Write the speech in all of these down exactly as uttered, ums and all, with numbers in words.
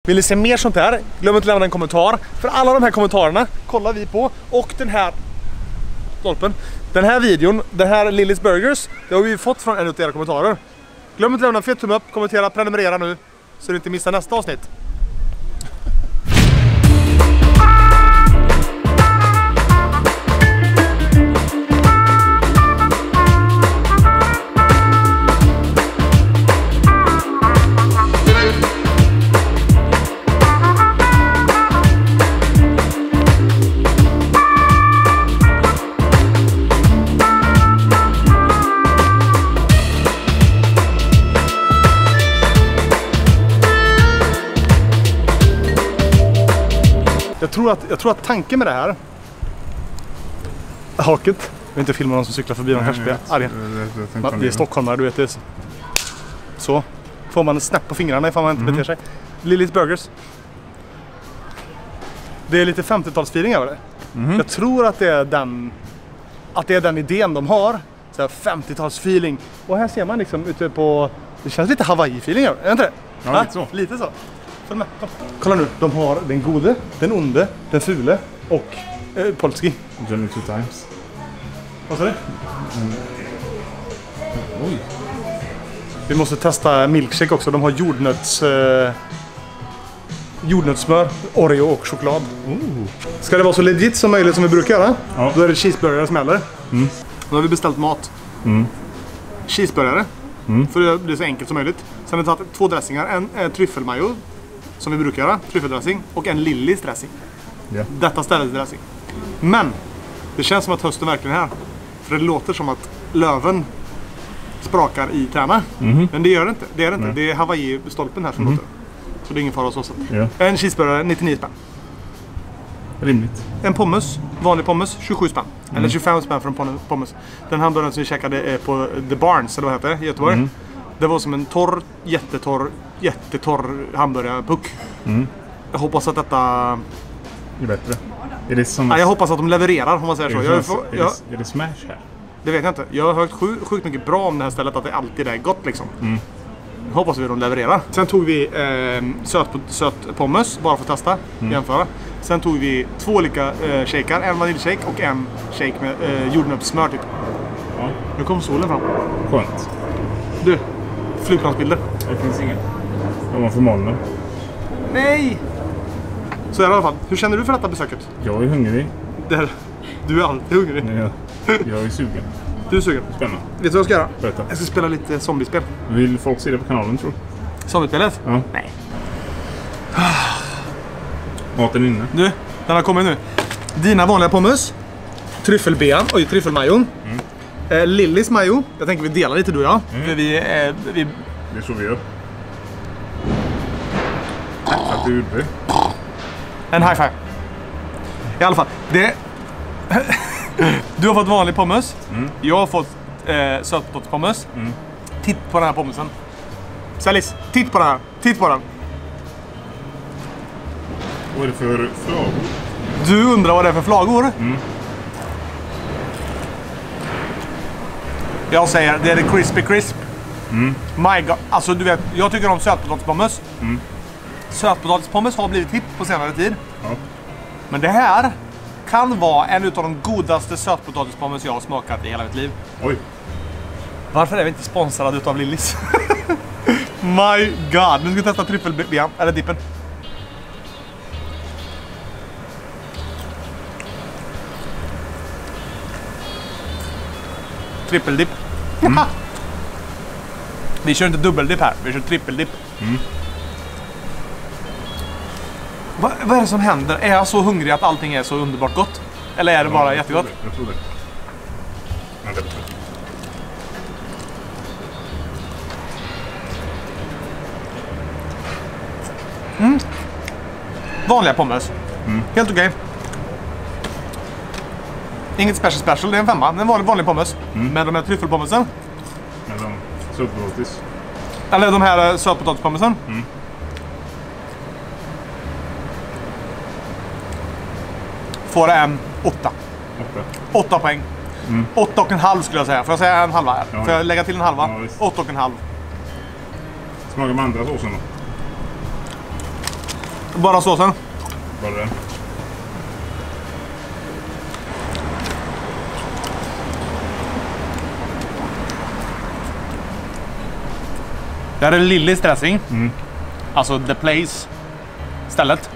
Vill ni se mer sånt här? Glöm inte att lämna en kommentar. För alla de här kommentarerna kollar vi på. Och den här stolpen. Den här videon, den här Lillys Burgers, det har vi fått från en av era kommentarer. Glöm inte att lämna en fet tumme upp, kommentera, prenumerera nu. Så du inte missar nästa avsnitt. Jag tror, att, jag tror att tanken med det här haket, jag vill inte filma någon som cyklar förbi, de kanske blir arga. Det är stockholmare, du vet det. Så får man en snäpp på fingrarna ifall man inte mm. beter sig. Lillys Burgers. Det är lite femtiotalsfeeling över det. Mm. Jag tror att det är den att det är den idén de har. Så här femtiotalsfeeling. Och här ser man liksom ute på, det känns lite Hawaii-feeling, är det inte det? Ja, ja, lite så. Lite så. Med. Kolla nu, de har den gode, den onde, den fule och eh, polski. Johnny two times. Vad sa du? Mm. Oj. Vi måste testa milkshake också. De har jordnöts eh, jordnötssmör, Oreo och choklad. Oh. Ska det vara så legit som möjligt som vi brukar göra? Ja. Då är det cheeseburgare som gäller. Mm. Då har vi beställt mat. Mm. Cheeseburgare. Mm. För det blir så enkelt som möjligt. Sen har vi tagit två dressingar. En eh, tryffelmajo som vi brukar göra, tryffeldressing, och en Lillys dressing. Yeah. Detta ställets dressing. Men det känns som att hösten verkligen är här. För det låter som att löven sprakar i träna. Mm-hmm. Men det gör det inte. Det är det inte. Mm. Det är Hawaii-stolpen här som mm-hmm. låter. Så det är ingen fara så. Yeah. En cheeseburgare, nittionio spänn. Rimligt. En pommes, vanlig pommes, tjugosju spänn. Mm. Eller tjugofem spänn för en pommes. Den hamburgaren som vi käkade på The Barnes, eller vad heter det, i Göteborg. Mm. Det var som en torr, jättetorr, jättetorr hamburgarpuck. Mm. Jag hoppas att detta är bättre. Är det som... ja, jag hoppas att de levererar, om man säger så. Är det, jag, som... får, är jag... det, är det smash här? Det vet jag inte. Jag har hört sjukt, sjukt mycket bra om det här stället, att det alltid är gott liksom. Mm. Jag hoppas att de levererar. Sen tog vi eh, söt, söt pommes, bara för att testa, mm. jämföra. Sen tog vi två olika eh, shaker, en vaniljshake och en shake med eh, jordnötssmör typ. Ja. Nu kom solen fram. Skönt. Du, flygplansbilder. Det finns inga. De var för molnen. Nej! Så i alla fall, hur känner du för detta besöket? Jag är hungrig. Där. Du är alltid hungrig. Ja, jag är sugen. Du är sugen? Spännande. Vet du vad jag ska göra? Berätta. Jag ska spela lite zombiespel. Vill folk se det på kanalen, tror du? Zombiespelet? Ja. Nej. Maten inne. Du, den har kommit nu. Dina vanliga pommes. Tryffelben. Oj, tryffelmajon. Mm. Eh, Lillys majo. Jag tänker vi delar lite du och jag. Mm. För vi, eh, vi... Det är så vi gör. Att du gjorde. En high five. I alla fall. Det... Du har fått vanlig pommes. Mm. Jag har fått eh, sötpotatispommes. Mm. Titt på den här pommesen. Salis, titt på den här. Titt på den. Vad är det för flagor? Du undrar vad det är för flagor? Mm. Jag säger, det är det crispy crisp. Mm. My God. Alltså du vet, jag tycker om sötpotatispommes. Mm. Sötpotatispommes har blivit hip på senare tid. Ja. Men det här kan vara en av de godaste sötpotatispommes jag har smakat i hela mitt liv. Oj. Varför är vi inte sponsrade utav Lillys? My God. Nu ska vi testa tryffelben, eller dippen. Trippeldipp. Mm. Vi kör inte dubbeldipp här, vi kör trippeldipp. Mm. Va, vad är det som händer? Är jag så hungrig att allting är så underbart gott? Eller är det ja, bara jättegott? Det, jag tror det. Ja, det är bättre. Mm. Vanliga pommes. Mm. Helt okej. Okay. Inget special special, det är en femma. Det är en vanlig, vanlig pommes. Mm. Med de här tryffelpommesen. Med de sötpotatis. Eller de här sötpotatispommesen. Mm. Får en åtta. Åtta. Åtta poäng. Mm. Åtta och en halv skulle jag säga. Får jag säga en halva här? Ja, Får jag lägga till en halva? Ja, åtta och en halv. Smakar med andra såsen då? Bara såsen. Bara den. Det här är Lillys dressing. Mm. Alltså The Place. Stället.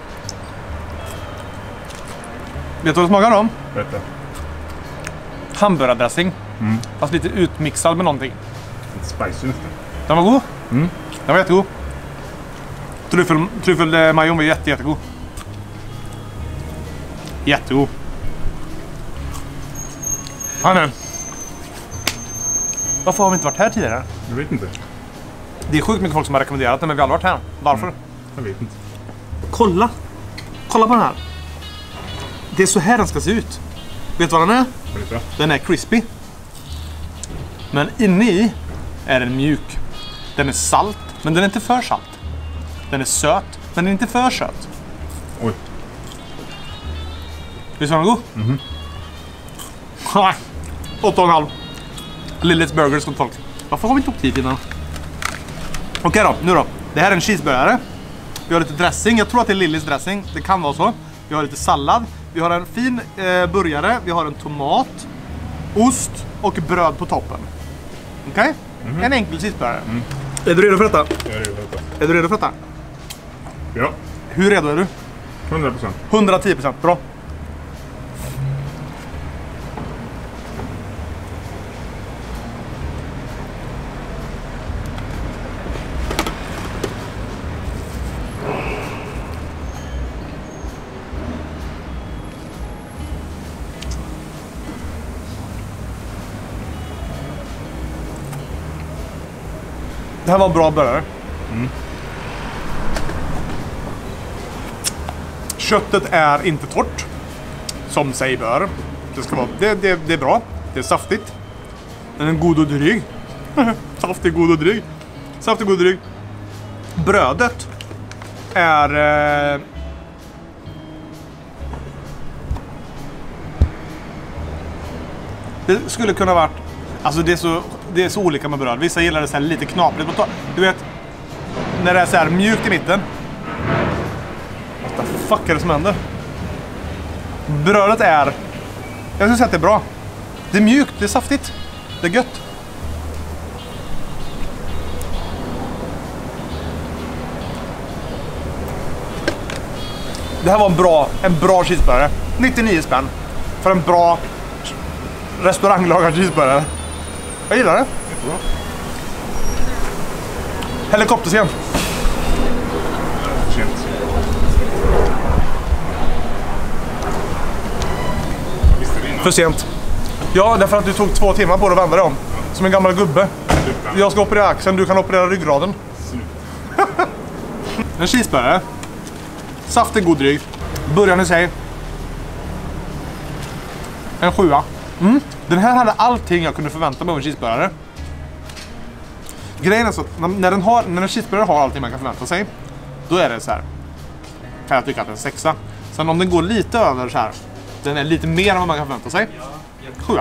Vet du vad det smakar om? Berätta. Hamburgardressing. Mm. Fast lite utmixad med någonting. Lite spicy nästan. Den var god. Mm. Den var jättegod. Tryffel, tryffelmajon var jätte, jättegod. Jättegod. Hanne. Varför har vi inte varit här tidigare? Jag vet inte. Det är sjukt mycket folk som har rekommenderat det, men vi har aldrig varit här. Varför? Mm. Jag vet inte. Kolla. Kolla på den här. Det är så här den ska se ut. Vet du vad den är? Berätta. Den är crispy. Men inne i är den mjuk. Den är salt, men den är inte för salt. Den är söt, men den är inte för söt. Oj. Visst var den god? Mhm. Nej. åtta och en halv. Lillys Burgers mot folk. Varför har vi inte åkt hit innan? Okej då, nu då. Det här är en cheeseburgare. Vi har lite dressing. Jag tror att det är Lillys dressing. Det kan vara så. Vi har lite sallad. Vi har en fin eh, burgare. Vi har en tomat, ost och bröd på toppen. Okej? Okay? Mm. En enkel cheeseburgare. Mm. Är du redo för detta? Jag är redo för detta. Är du redo för detta? Ja. Hur redo är du? hundra procent. hundratio procent. Bra. Det här var en bra burgare. Mm. Köttet är inte torrt, som sig bör. Det, ska vara, det, det, det är bra. Det är saftigt. Den är god och dryg. Saftig, god och dryg. Saftig, god och dryg. Brödet är... Eh, det skulle kunna varit... Alltså det är så, det är så olika med bröd. Vissa gillar det så här lite knaprigt. Du vet, när det är så här mjukt i mitten. What the fuck är det som händer? Brödet är... Jag skulle säga att det är bra. Det är mjukt, det är saftigt. Det är gött. Det här var en bra, en bra cheeseburgare. nittionio spänn. För en bra restauranglagad cheeseburgare. Jag gillar det. Jättebra. Helikopterscen. Sent. Visste det innan? För sent. Ja, därför att du tog två timmar på att vända dig om. Som en gammal gubbe. Sluta. Jag ska operera axeln, du kan operera ryggraden. Sluta. En cheeseburgare. Saftig, god dryg. Början i sig. En sjua. Mm. Den här hade allting jag kunde förvänta mig av en cheeseburgare. Grejen är så att när, den har, när en cheeseburgare har allting man kan förvänta sig, då är det så här. Kan jag tycka att det är en sexa. Sen om den går lite över så här, den är lite mer än vad man kan förvänta sig. Sjua.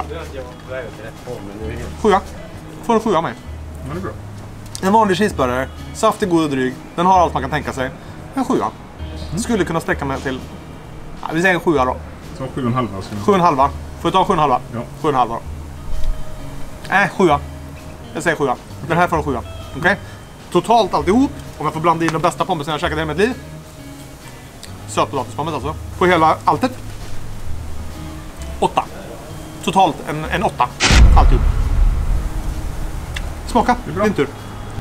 Sjua. Får en sjua av mig. Ja, det är bra. En vanlig cheeseburgare, saftig, god och dryg. Den har allt man kan tänka sig. En sjua. Mm. Skulle kunna sträcka mig till, ja, vi säger en sjua då. Ta sju och en halva. Sju och en halva. Får jag ta en sju och en halva? Ja. Sju och en halva då. Nej, sjua. Jag säger sjua. Den här får en sjua. Okej? Okay? Totalt alltihop, om jag får blanda in de bästa pommesen jag har käkat i hela mitt liv. Sötpotatispommes alltså. På hela alltet. Åtta. Totalt en, en åtta. Alltihop. Smaka. Det är bra. Din tur.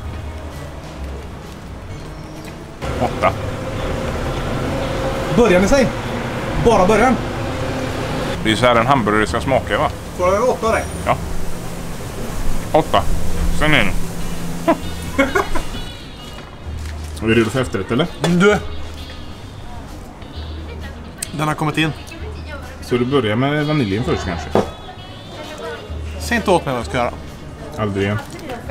Åtta. Början i sig. Bara början. Det är så här en hamburgare ska smaka, va? Får jag åtta av dig? Ja. Åtta. Sen in. Är vi redo för efterrätt, eller? Du. Den har kommit in. Så du börjar med vaniljen först kanske? Säg inte åt mig vad jag ska göra. Aldrig igen.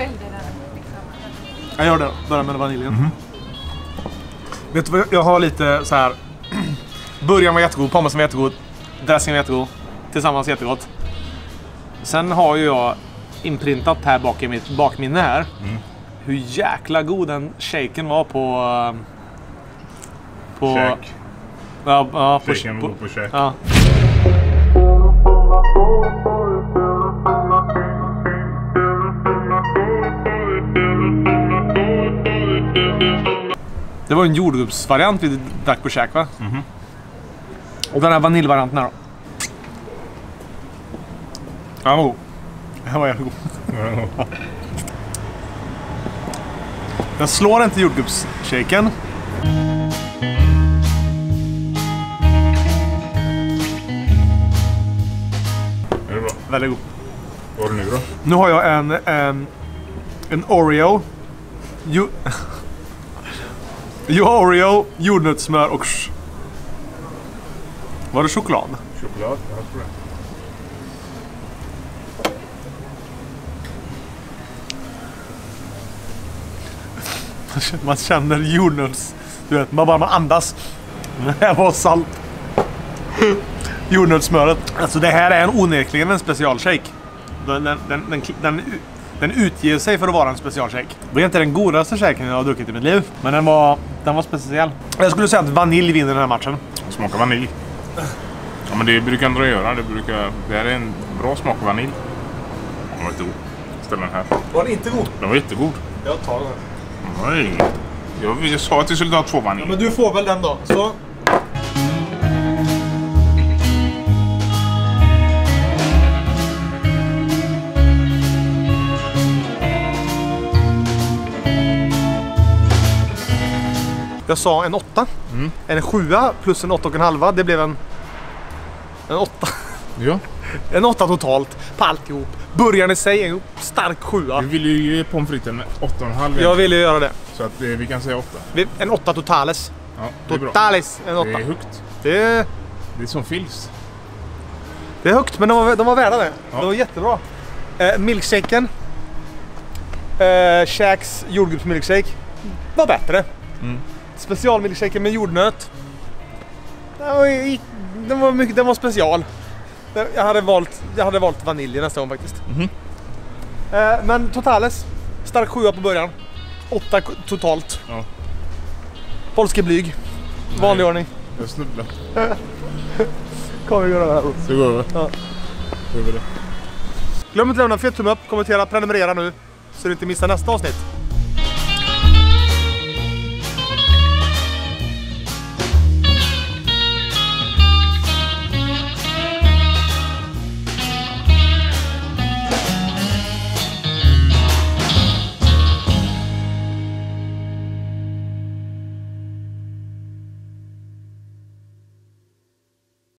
Jag gör det. Börjar med vaniljen. Mm-hmm. Vet du vad? Jag har lite så här. Början var jättegod. Pommesen var jättegod. Dressingen var jättegod. Tillsammans jättegott. Sen har ju jag inprintat här bak i mitt bakminne här. Mm. Hur jäkla god den shaken var på På... Käk. Ja, ja, på, Shaken på, på käk. ja. Det var en jordgubbsvariant vi drack på käk, va? Mm-hmm. Och den här vaniljvarianten här då. Den var god. Den var jävligt god. Den slår inte jordgubbsshaken. Är det bra? Väldigt god. Vad har du nu då? Nu har jag en, en, en Oreo. Jo... Jo, Oreo, jordnötssmör och... Var det choklad? Choklad, jag tror det. Man känner jordnöts... Du vet, man bara man andas. Det här var salt. Jordnötssmöret. Alltså det här är en onekligen en specialshake. Den, den, den, den, den, den utger sig för att vara en specialshake. Det är inte den godaste shaken jag har druckit i mitt liv. Men den var, den var speciell. Jag skulle säga att vanilj vinner den här matchen. Smakar vanilj. Ja, men det brukar ändå göra. Det, brukar, det här är en bra smak av vanilj. Den var inte god. Ställ den här. Var den inte god? Den var jättegod. Jag tar den. Nej. Jag, jag sa att vi skulle ha två vanilj. Ja, men du får väl den då. Så. Jag sa en åtta. Mm. En sjua plus en åtta och en halva. Det blev en... En åtta. Ja. En åtta totalt på alltihop. Början i sig är en stark sjua. Du vill ju ge pommes fritesen med åtta och en halv. Jag ville göra det. Så att eh, vi kan säga åtta. En åtta totales. Ja, det är bra. Totales. En åtta. Det är högt. Det är, Det är som fils. det är högt, men de var, de var värda det. Ja. De var jättebra. Eh, milkshaken. Eh, Shacks jordgubbsmilkshake. Var bättre. Mm. Specialmilkshaken med jordnöt. Den var, den var, mycket, den var special. Jag hade valt, jag hade valt vanilj nästa gång faktiskt. Mhm. Eh, men totales. Stark sjua på början. Åtta k- totalt. Ja. Polske blyg. Vanlig ordning. Jag snubblar. Kommer vi göra det här. Så går det. Ja. Över det. Glöm inte att lämna en fet tumme upp, kommentera, prenumerera nu. Så du inte missar nästa avsnitt.